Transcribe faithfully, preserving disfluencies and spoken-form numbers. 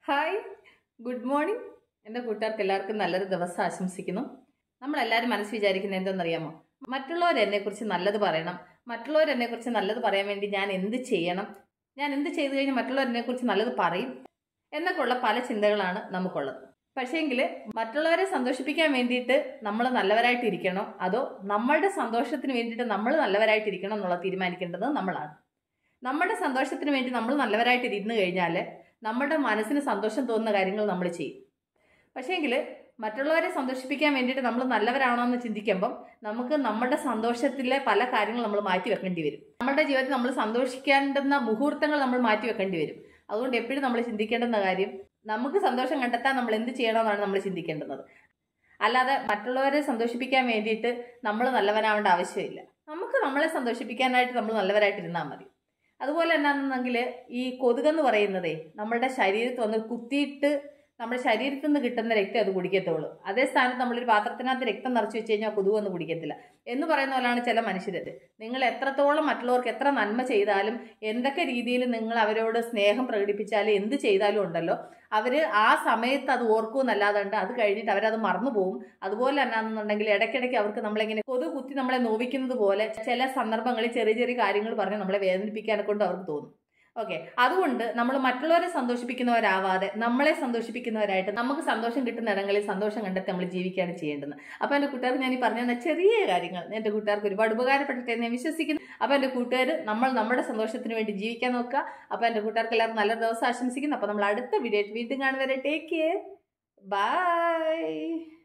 Hi, good morning. എൻ്റെ കൂട്ടുകാർക്ക് എല്ലാവർക്കും നല്ലൊരു ദിവസം ആശംസിക്കുന്നു. നമ്മളെല്ലാവരും മനസ്സ് വിചാരിക്കുന്നത് എന്തെന്നറിയാമോ? മറ്റുള്ളവർ എന്നെക്കുറിച്ച് നല്ലത് പറയണം, മറ്റുള്ളവർ എന്നെക്കുറിച്ച് നല്ലത് പറയാൻ വേണ്ടി ഞാൻ എന്ത് ചെയ്യണം, ഞാൻ എന്ത് ചെയ്തു കഴിഞ്ഞാൽ മറ്റുള്ളവർ എന്നെക്കുറിച്ച് നല്ലത് പറയും എന്നൊക്കെയുള്ള പല ചിന്തകളാണ് നമുക്കുള്ളത്. പക്ഷേങ്കിൽ മറ്റുള്ളവരെ സന്തോഷിപ്പിക്കാൻ വേണ്ടിയിട്ട് നമ്മൾ നല്ലവരായിട്ടിരിക്കണോ, അതോ നമ്മളുടെ സന്തോഷത്തിന് വേണ്ടിയിട്ട് നമ്മൾ നല്ലവരായിട്ടിരിക്കണം എന്നുള്ള തീരുമാനിക്കേണ്ടത് നമ്മളാണ്. നമ്മുടെ സന്തോഷത്തിന് വേണ്ടി നമ്മൾ നല്ലവരായിട്ട് ഇരുന്ന് കഴിഞ്ഞാൽ നമ്മുടെ മനസ്സിന് സന്തോഷം തോന്നുന്ന കാര്യങ്ങൾ നമ്മൾ ചെയ്യും. പക്ഷേങ്കിൽ മറ്റുള്ളവരെ സന്തോഷിപ്പിക്കാൻ വേണ്ടിയിട്ട് നമ്മൾ നല്ലവരാണോ എന്ന് ചിന്തിക്കുമ്പം നമുക്ക് നമ്മുടെ സന്തോഷത്തിലെ പല കാര്യങ്ങൾ നമ്മൾ മാറ്റി വെക്കേണ്ടി വരും. നമ്മുടെ ജീവിതത്തിൽ നമ്മൾ സന്തോഷിക്കേണ്ടുന്ന മുഹൂർത്തങ്ങൾ നമ്മൾ മാറ്റി വെക്കേണ്ടി വരും. അതുകൊണ്ട് എപ്പോഴും നമ്മൾ ചിന്തിക്കേണ്ടുന്ന കാര്യം, നമുക്ക് സന്തോഷം കണ്ടെത്താൻ നമ്മൾ എന്ത് ചെയ്യണമെന്നാണ് നമ്മൾ ചിന്തിക്കേണ്ടുന്നത്. അല്ലാതെ മറ്റുള്ളവരെ സന്തോഷിപ്പിക്കാൻ വേണ്ടിയിട്ട് നമ്മൾ നല്ലവനാവേണ്ട ആവശ്യമില്ല. നമുക്ക് നമ്മളെ സന്തോഷിപ്പിക്കാനായിട്ട് നമ്മൾ നല്ലവരായിട്ടിരുന്നാൽ മതി. അതുപോലെ എന്നാണെന്നെങ്കിൽ ഈ കൊതുകെന്ന് പറയുന്നതേ നമ്മളുടെ ശരീരത്തിൽ വന്ന് കുത്തിയിട്ട് നമ്മുടെ ശരീരത്തിൽ നിന്ന് കിട്ടുന്ന രക്തം അത് കുടിക്കത്തുള്ളൂ. അതേ സ്ഥാനത്ത് നമ്മളൊരു പാത്രത്തിനകത്ത് രക്തം നിറച്ച് വെച്ച് കഴിഞ്ഞാൽ കൊതുക് ഒന്നും കുടിക്കത്തില്ല എന്ന് പറയുന്ന പോലെയാണ് ചില മനുഷ്യരത്. നിങ്ങൾ എത്രത്തോളം മറ്റുള്ളവർക്ക് എത്ര നന്മ ചെയ്താലും, എന്തൊക്കെ രീതിയിൽ നിങ്ങൾ അവരോട് സ്നേഹം പ്രകടിപ്പിച്ചാലും, എന്ത് ചെയ്താലും ഉണ്ടല്ലോ, അവർ ആ സമയത്ത് അത് ഓർക്കുമെന്നല്ലാതുണ്ട് അത് കഴിഞ്ഞിട്ട് അവരത് മറന്നു പോകും. അതുപോലെ എന്നാണെന്നുണ്ടെങ്കിൽ ഇടയ്ക്കിടയ്ക്ക് അവർക്ക് നമ്മളിങ്ങനെ കൊതു കുത്തി നമ്മളെ നോവിക്കുന്നത് പോലെ ചില സന്ദർഭങ്ങളിൽ ചെറിയ ചെറിയ കാര്യങ്ങൾ പറഞ്ഞ് നമ്മളെ വേദനിപ്പിക്കാനെ കൊണ്ട് അവർക്ക് തോന്നും. ഓക്കെ, അതുകൊണ്ട് നമ്മൾ മറ്റുള്ളവരെ സന്തോഷിപ്പിക്കുന്നവരാവാതെ നമ്മളെ സന്തോഷിപ്പിക്കുന്നവരായിട്ട് നമുക്ക് സന്തോഷം കിട്ടുന്ന ഇടങ്ങളിൽ സന്തോഷം കണ്ടെത്തി നമ്മൾ ജീവിക്കുകയാണ് ചെയ്യേണ്ടത്. അപ്പോൾ എൻ്റെ കൂട്ടുകാർക്ക് ഞാൻ ഈ പറഞ്ഞ ചെറിയ കാര്യങ്ങൾ എൻ്റെ കൂട്ടുകാർക്ക് ഒരുപാട് ഉപകാരപ്പെട്ടിട്ട് എന്ന് ഞാൻ വിശ്വസിക്കുന്നു. അപ്പോൾ എൻ്റെ കൂട്ടുകാർ നമ്മൾ നമ്മുടെ സന്തോഷത്തിന് വേണ്ടി ജീവിക്കാൻ നോക്കുക. അപ്പോൾ എൻ്റെ കൂട്ടുകാർക്ക് എല്ലാവർക്കും നല്ല ദിവസം ആശംസിക്കുന്നു. അപ്പോൾ നമ്മൾ അടുത്ത വീഡിയോ വീണ്ടും കാണുന്നവരെ ടേക്ക് കെയർ, ബൈ.